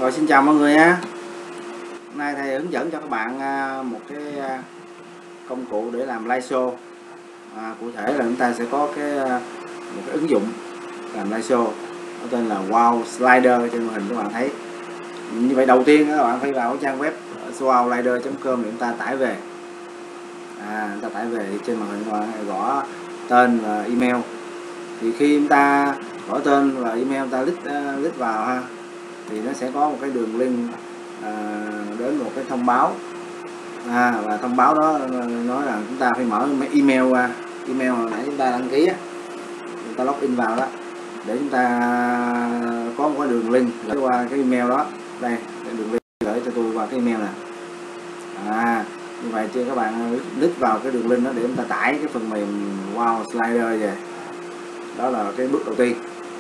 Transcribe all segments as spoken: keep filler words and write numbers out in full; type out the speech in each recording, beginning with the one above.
Rồi, xin chào mọi người nha. Hôm nay thầy hướng dẫn cho các bạn một cái công cụ để làm slideshow. À, cụ thể là chúng ta sẽ có cái một cái ứng dụng làm slideshow, nó tên là Wow Slider. Trên màn hình các bạn thấy như vậy. Đầu tiên các bạn phải vào trang web wow slider chấm com để chúng ta tải về. À, chúng ta tải về thì trên màn hình các bạn gõ tên và email. Thì khi chúng ta gõ tên và email, chúng ta click uh, click vào ha, thì nó sẽ có một cái đường link à, đến một cái thông báo, à, và thông báo đó nói là chúng ta phải mở email qua email hồi nãy chúng ta đăng ký á, chúng ta login vào đó để chúng ta có một cái đường link gửi qua cái email đó. Đây, cái đường link gửi cho tôi qua cái email này. À, như vậy thì các bạn click vào cái đường link đó để chúng ta tải cái phần mềm Wow Slider về. Đó là cái bước đầu tiên.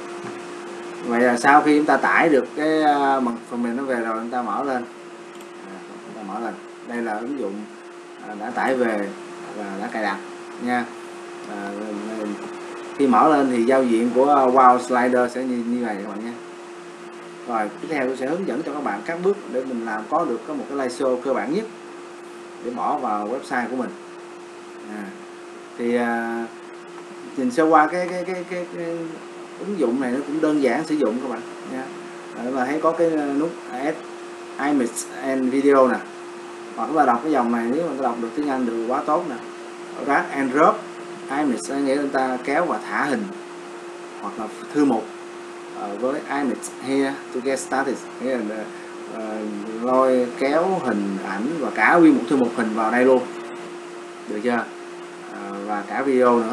Vậy là sau khi chúng ta tải được cái phần mềm nó về rồi, chúng ta mở lên, à, chúng ta mở lên. Đây là ứng dụng đã tải về và đã cài đặt nha. À, khi mở lên thì giao diện của Wow Slider sẽ như như vậy các bạn nhé. Rồi tiếp theo tôi sẽ hướng dẫn cho các bạn các bước để mình làm có được có một cái slideshow cơ bản nhất để bỏ vào website của mình. À, thì à, nhìn sơ qua cái cái, cái cái cái ứng dụng này nó cũng đơn giản sử dụng các bạn nha. Để mà thấy có cái nút Add Image and Video nè, hoặc là đọc cái dòng này, nếu mà đọc được tiếng Anh được quá tốt nè. Drag and drop image nghĩa là chúng ta kéo và thả hình hoặc là thư mục uh, với image here to get started, nghĩa là uh, lôi kéo hình ảnh và cả nguyên một thư mục hình vào đây luôn, được chưa? Uh, và cả video nữa.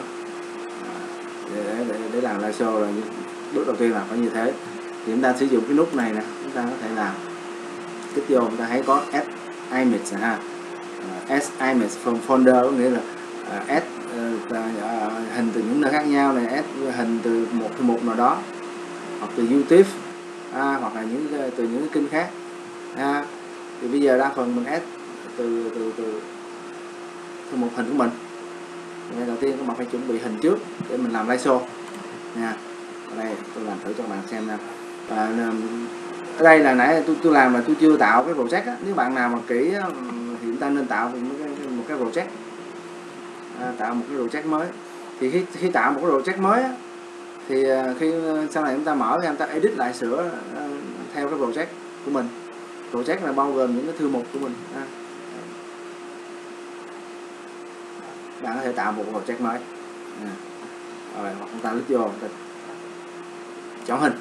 Để, để, để làm slideshow là bước đầu tiên là phải như thế. Thì chúng ta sử dụng cái nút này nè, chúng ta có thể làm tiếp vô, chúng ta thấy có add image ha, uh, add image from folder, có nghĩa là uh, add uh, uh, hình từ những nơi khác nhau này, add hình từ một thư mục nào đó, hoặc từ YouTube, à, hoặc là những từ những cái kênh khác. À, thì bây giờ đa phần mình add từ từ từ thư mục hình của mình. Nên đầu tiên các bạn phải chuẩn bị hình trước để mình làm slideshow nha. Ở đây tôi làm thử cho các bạn xem nha. Và ở đây là nãy tôi tôi làm là tôi chưa tạo cái project á. Nếu bạn nào mà kỹ á, thì chúng ta nên tạo một cái, một cái project, à, tạo một cái project mới. Thì khi khi tạo một cái project mới á, thì khi sau này chúng ta mở ra, chúng ta edit lại sửa theo cái project của mình. Project là bao gồm những cái thư mục của mình. À, bạn có thể tạo một project mới. À, rồi hoặc chúng ta click vô, chúng ta chọn hình,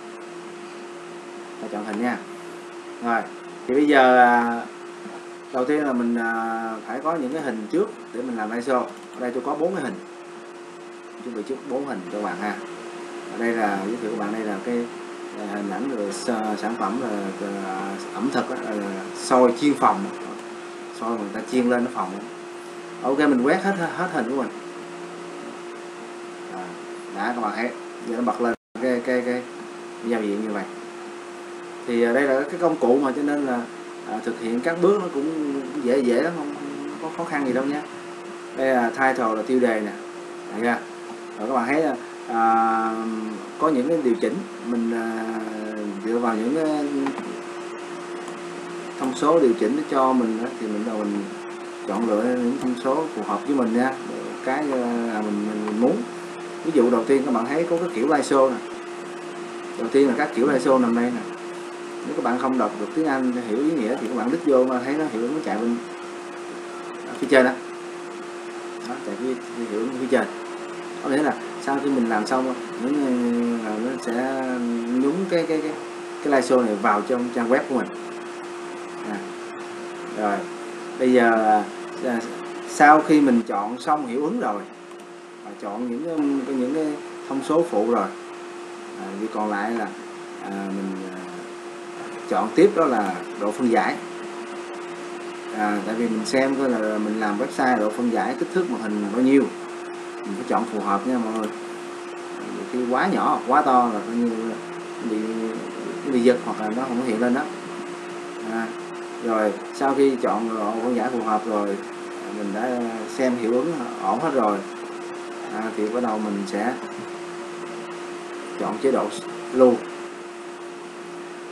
ta chọn hình nha. Rồi thì bây giờ đầu tiên là mình phải có những cái hình trước để mình làm slideshow. Ở đây tôi có bốn cái hình, chuẩn bị trước bốn hình cho các bạn ha. Ở đây là giới thiệu các bạn, đây là cái hình ảnh rồi sản phẩm là ẩm thực, là xôi chiên phòng, xôi người ta chiên lên nó phòng. Ok, mình quét hết hết hình của mình. À, đã các bạn thấy giờ nó bật lên cái cái cái giao diện như vậy. Thì đây là cái công cụ mà cho nên là à, thực hiện các bước nó cũng dễ dễ lắm, không, không có khó khăn gì đâu nhé. Đây là title, là tiêu đề nè, rồi các bạn thấy à, có những cái điều chỉnh mình à, dựa vào những cái thông số điều chỉnh cho mình đó, thì mình là mình chọn lựa những thông số phù hợp với mình nha, cái là mình, mình muốn. Ví dụ đầu tiên các bạn thấy có cái kiểu slideshow nè, đầu tiên là các kiểu slideshow nằm đây nè. Nếu các bạn không đọc được tiếng Anh hiểu ý nghĩa thì các bạn click vô mà thấy nó hiểu, nó chạy bên phía trên đó, đó chạy phía, hiểu phía trên. Có nghĩa là sau khi mình làm xong những nó sẽ nhúng cái cái cái cái slideshow này vào trong trang web của mình. À, rồi bây giờ sau khi mình chọn xong hiệu ứng rồi và chọn những cái, những cái thông số phụ rồi, à, chỉ còn lại là à, mình à, chọn tiếp đó là độ phân giải. À, tại vì mình xem coi là mình làm website độ phân giải kích thước màn hình bao nhiêu, mình phải chọn phù hợp nha mọi người. Khi quá nhỏ hoặc quá to là coi như bị bị giật hoặc là nó không hiện lên đó. À, rồi sau khi chọn độ phân giải phù hợp rồi, mình đã xem hiệu ứng ổn hết rồi, à, thì bắt đầu mình sẽ chọn chế độ lưu.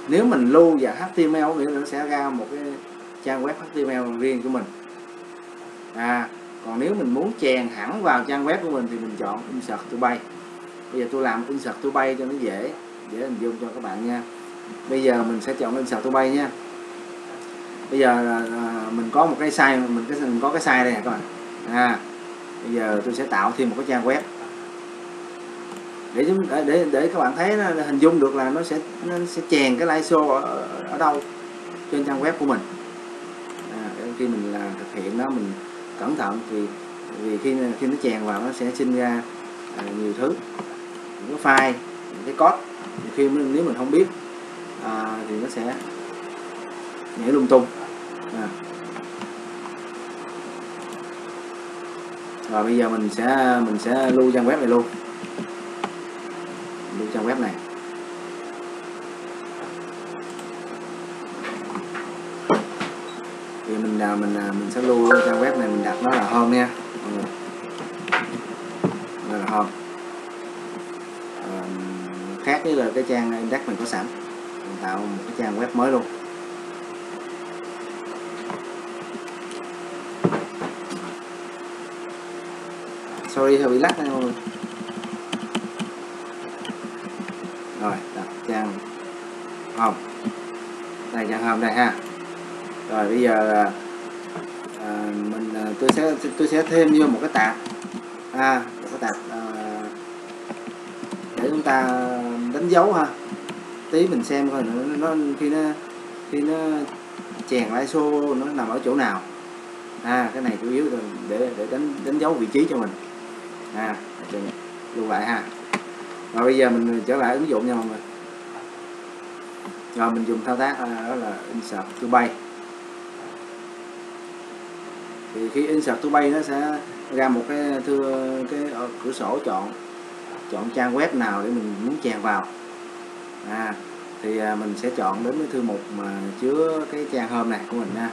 Nếu mình lưu vào hát tê em lờ nghĩa là nó sẽ ra một cái trang web hát tê em lờ riêng của mình. À, còn nếu mình muốn chèn hẳn vào trang web của mình thì mình chọn Insert to Page. Bây giờ tôi làm Insert to Page cho nó dễ dễ hình dung cho các bạn nha. Bây giờ mình sẽ chọn Insert to Page nha. Bây giờ à, mình có một cái site, mình cái mình có cái site đây nè các bạn. À, bây giờ tôi sẽ tạo thêm một cái trang web để chúng để để các bạn thấy nó, hình dung được là nó sẽ nó sẽ chèn cái live show ở, ở đâu trên trang web của mình. À, khi mình là thực hiện nó mình cẩn thận thì vì khi khi nó chèn vào nó sẽ sinh ra à, nhiều thứ, những cái file, những cái code, khi mình, nếu mình không biết à, thì nó sẽ nhảy lung tung. À. Rồi bây giờ mình sẽ mình sẽ lưu trang web này luôn, lưu trang web này. Thì mình mình mình sẽ lưu trang web này, mình đặt nó là home nha. Đây là home. À, khác với là cái trang index mình có sẵn, mình tạo một cái trang web mới luôn. Sorry hơi bị lắc này mọi người. Rồi đặt trang home, đây trang home đây ha. Rồi bây giờ à, mình tôi sẽ tôi sẽ thêm vô một cái tag, à một cái tag à, để chúng ta đánh dấu ha. Tí mình xem coi nó, nó khi nó khi nó chèn live show nó nằm ở chỗ nào. À cái này chủ yếu là để để đánh đánh dấu vị trí cho mình. À lưu lại ha. Rồi bây giờ mình trở lại ứng dụng nha mọi người. Rồi mình dùng thao tác đó là Insert to Page. Thì khi Insert to Page nó sẽ ra một cái thư cái cửa sổ chọn chọn trang web nào để mình muốn chèn vào. À thì mình sẽ chọn đến cái thư mục mà chứa cái trang home này của mình nha.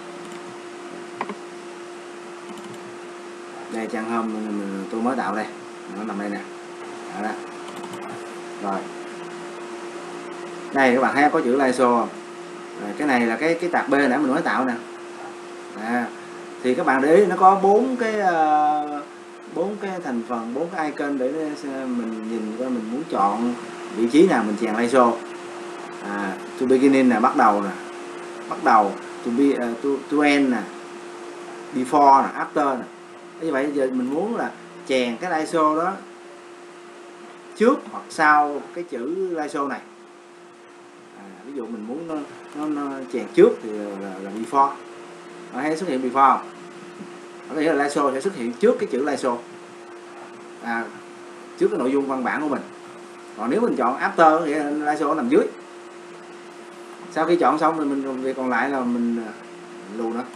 Đây trang home mình tôi mới tạo đây, nó nằm đây nè. Đó. Rồi đây các bạn thấy có chữ live show không? Rồi, cái này là cái cái tag B nãy mình mới tạo nè. À, thì các bạn để ý nó có bốn cái bốn uh, cái thành phần, bốn cái icon để mình nhìn coi mình muốn chọn vị trí nào mình chèn live show. À, to beginning là bắt đầu nè, bắt đầu to be uh, to, to end nè, before nè, after nè. Như vậy giờ mình muốn là chèn cái live show đó trước hoặc sau cái chữ live show này. À, ví dụ mình muốn nó, nó, nó chèn trước thì là, là before. Nó hay xuất hiện before không? Có nghĩa là live show sẽ xuất hiện trước cái chữ live show, à, trước cái nội dung văn bản của mình. Còn nếu mình chọn after thì live show nằm dưới. Sau khi chọn xong thì mình việc còn lại là mình lưu nó.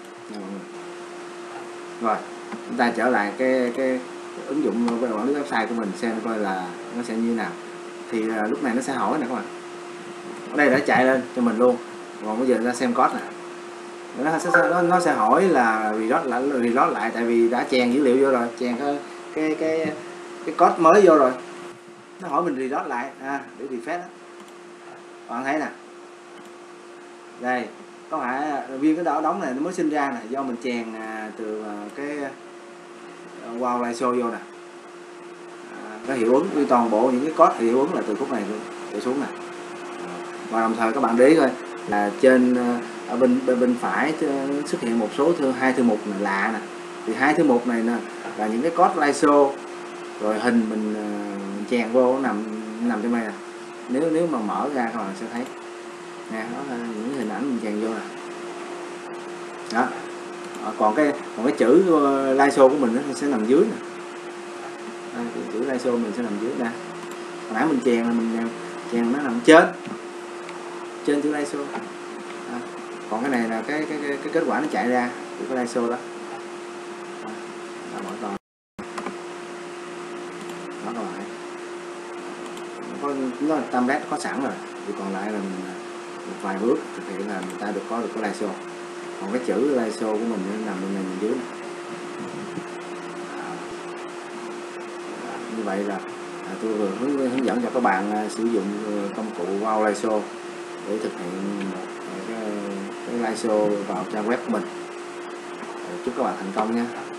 Rồi chúng ta trở lại cái cái ứng dụng về quản lý website của mình xem coi là nó sẽ như thế nào. Thì uh, lúc này nó sẽ hỏi nè các bạn, ở đây đã chạy lên cho mình luôn. Còn bây giờ ra xem code nè, nó sẽ nó, nó sẽ hỏi là reload lại reload lại tại vì đã chèn dữ liệu vô rồi, chèn cái cái cái cái code mới vô rồi, nó hỏi mình reload lại à, để refresh đó. Bạn thấy nè, đây có phải viên cái đỏ đóng này nó mới sinh ra nè, do mình chèn à, từ à, cái uh, wow live show vô nè. À, cái hiệu ứng toàn bộ những cái code hiệu ứng là từ khúc này trở xuống nè. Và đồng thời các bạn để ý coi là trên ở bên bên, bên phải xuất hiện một số thư hai thư mục này lạ nè. Thì hai thư mục này nè là những cái code live show, rồi hình mình, mình chèn vô nó nằm nằm trong đây nè. Nếu nếu mà mở ra các bạn sẽ thấy nè, đó là những hình ảnh mình chèn vô nè. Đó. Còn cái còn cái chữ live show của mình nó sẽ nằm dưới nè. Đây, cái chữ live show mình sẽ nằm dưới nè. Hồi nãy mình chèn là mình chèn nó nằm trên trên chữ live show. À, còn cái này là cái cái cái, cái kết quả nó chạy ra của cái live show đó. À, đó mở to. Đó các bạn. Có nó template có sẵn rồi. Thì còn lại là mình một vài bước thực hiện là người ta được có được cái live show. Còn cái chữ live show của mình nó nằm bên này dưới này. À, như vậy là à, tôi vừa hướng, hướng dẫn cho các bạn uh, sử dụng uh, công cụ Wow Live Show để thực hiện một cái, cái live show vào trang web của mình. Chúc các bạn thành công nha.